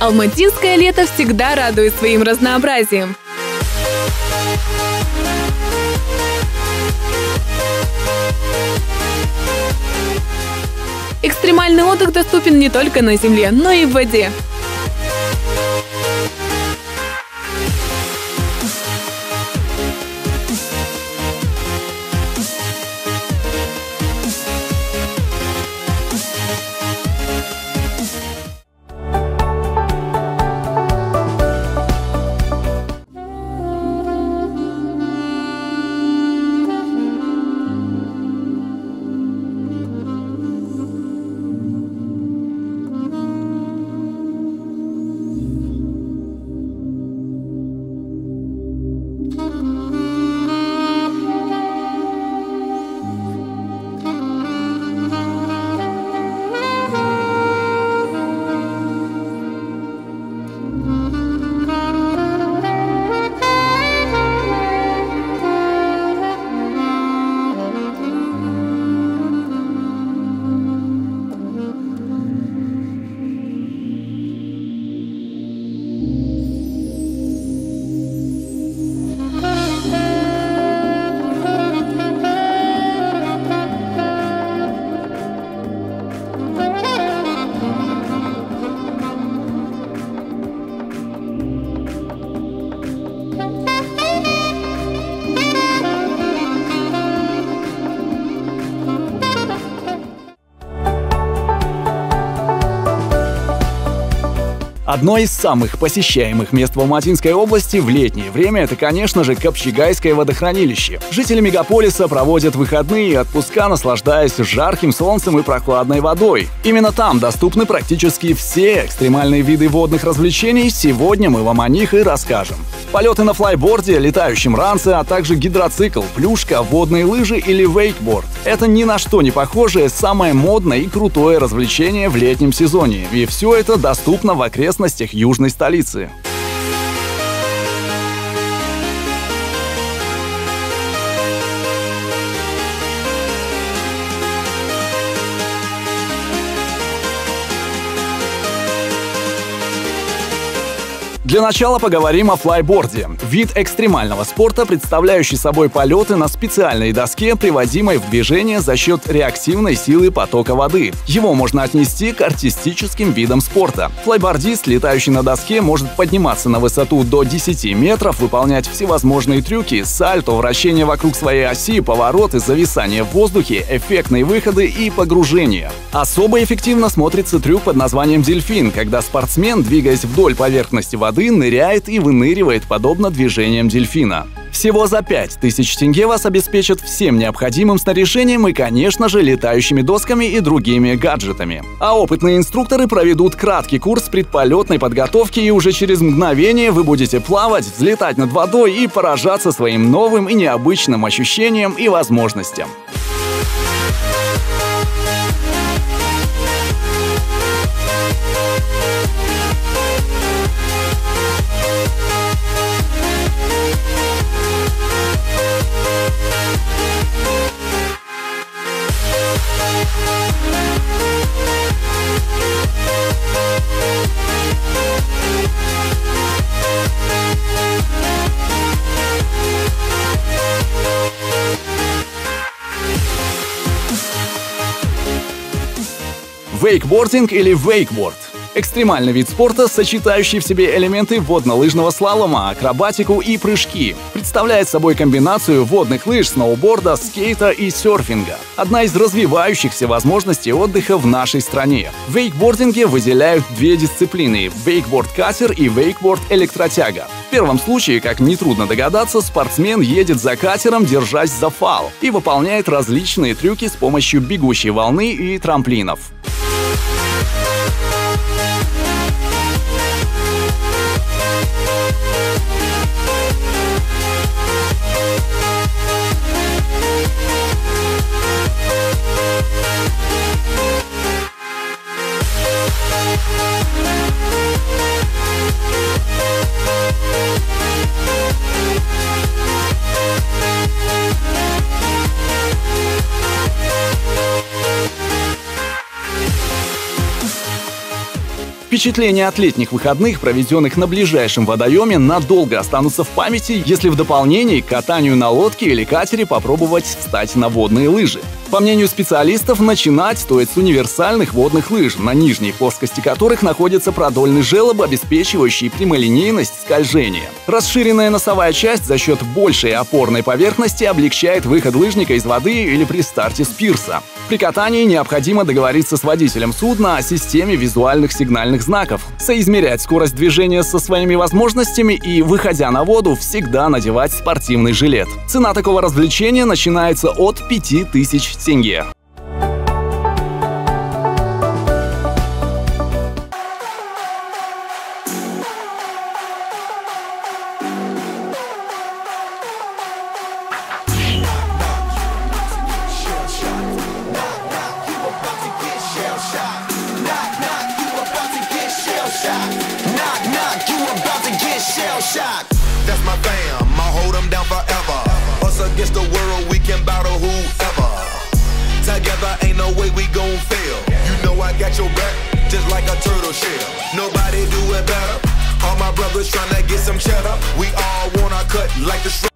Алматинское лето всегда радует своим разнообразием. Экстремальный отдых доступен не только на земле, но и в воде. Одно из самых посещаемых мест в Алматинской области в летнее время — это, конечно же, Капчигайское водохранилище. Жители мегаполиса проводят выходные и отпуска, наслаждаясь жарким солнцем и прохладной водой. Именно там доступны практически все экстремальные виды водных развлечений. Сегодня мы вам о них и расскажем. Полеты на флайборде, летающем ранце, а также гидроцикл, плюшка, водные лыжи или вейкборд. Это ни на что не похожее, самое модное и крутое развлечение в летнем сезоне. И все это доступно в окрестностях южной столицы. Для начала поговорим о флайборде. Вид экстремального спорта, представляющий собой полеты на специальной доске, приводимой в движение за счет реактивной силы потока воды. Его можно отнести к артистическим видам спорта. Флайбордист, летающий на доске, может подниматься на высоту до 10 метров, выполнять всевозможные трюки, сальто, вращение вокруг своей оси, повороты, зависание в воздухе, эффектные выходы и погружения. Особо эффективно смотрится трюк под названием «Дельфин», когда спортсмен, двигаясь вдоль поверхности воды, ныряет и выныривает, подобно движениям дельфина. Всего за 5000 тенге вас обеспечат всем необходимым снаряжением и, конечно же, летающими досками и другими гаджетами. А опытные инструкторы проведут краткий курс предполетной подготовки, и уже через мгновение вы будете плавать, взлетать над водой и поражаться своим новым и необычным ощущениям и возможностям. Вейкбординг или вейкборд – экстремальный вид спорта, сочетающий в себе элементы водно-лыжного слалома, акробатику и прыжки. Представляет собой комбинацию водных лыж, сноуборда, скейта и серфинга. Одна из развивающихся возможностей отдыха в нашей стране. В вейкбординге выделяют две дисциплины – вейкборд-катер и вейкборд-электротяга. В первом случае, как нетрудно догадаться, спортсмен едет за катером, держась за фал, и выполняет различные трюки с помощью бегущей волны и трамплинов. Впечатления от летних выходных, проведенных на ближайшем водоеме, надолго останутся в памяти, если в дополнение к катанию на лодке или катере попробовать встать на водные лыжи. По мнению специалистов, начинать стоит с универсальных водных лыж, на нижней плоскости которых находится продольный желоб, обеспечивающий прямолинейность скольжения. Расширенная носовая часть за счет большей опорной поверхности облегчает выход лыжника из воды или при старте с пирса. При катании необходимо договориться с водителем судна о системе визуальных сигнальных знаков, соизмерять скорость движения со своими возможностями и, выходя на воду, всегда надевать спортивный жилет. Цена такого развлечения начинается от 5000 тенге. That's my fam, I'll hold them down forever. Us against the world, we can battle whoever. Together ain't no way we gon' fail. You know I got your back, just like a turtle shell. Nobody do it better. All my brothers tryna get some cheddar. We all want our cut like the